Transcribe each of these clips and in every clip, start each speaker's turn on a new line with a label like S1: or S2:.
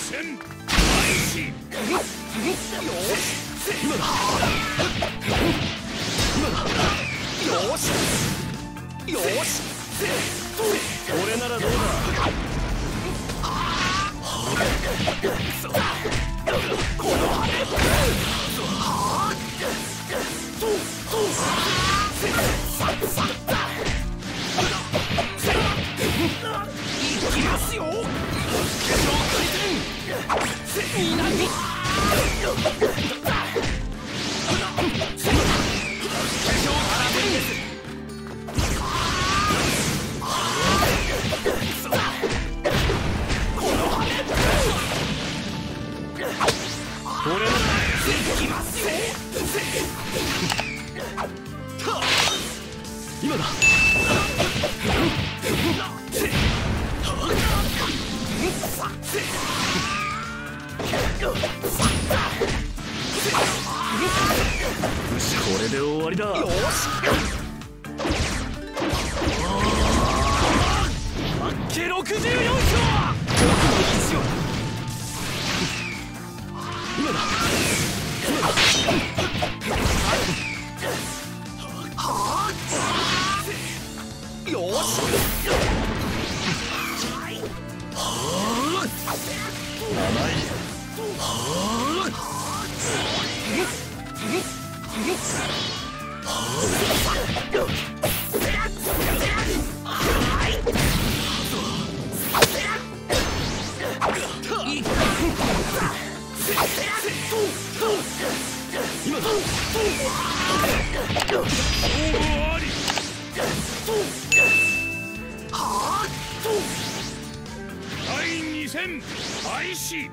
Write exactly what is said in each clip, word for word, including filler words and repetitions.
S1: 戦開始。
S2: 今だ今だ。よしよし、俺ならどうだ。この羽根いきますよ。南今だ。よし、これで終わりだ。よし。八景ろくじゅうよん票。今だ。今だ。よし。甘い。今だ。
S1: 第二戦開始。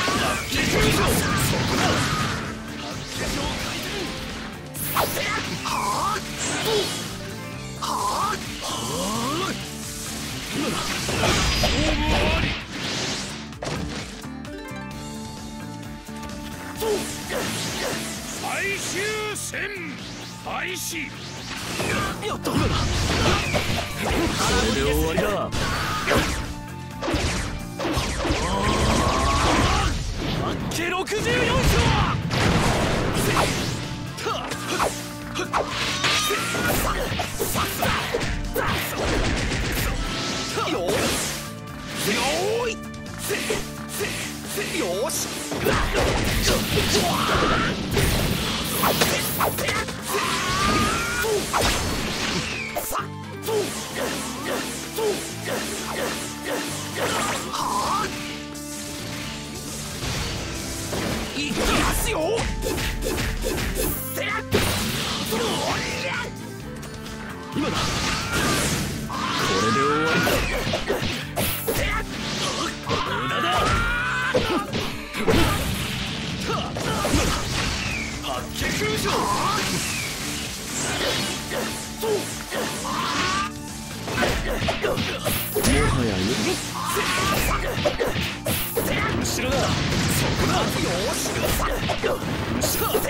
S2: 今だ。
S1: 最終戦開始。
S2: やった。今だ。これで終わりだ。八景ろくじゅうよん票。よーい。よし。いきますよ。今だ。これで終わりだ。無駄だ。今だ。八景空城。もはや後ろだ。そこだ。よし。後ろだ。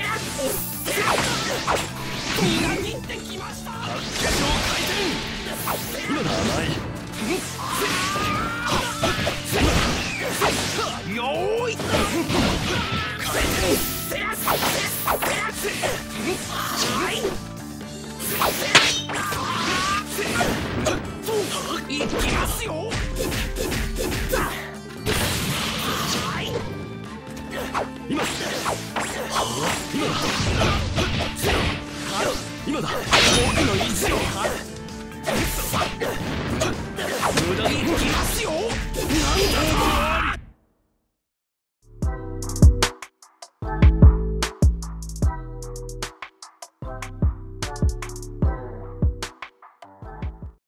S2: みなぎってきました。八景城回転。今だ。甘い。よーい。回転。いきますよ。今今だ。今だ。僕の意地を張る。無駄にいきますよ。なんだ。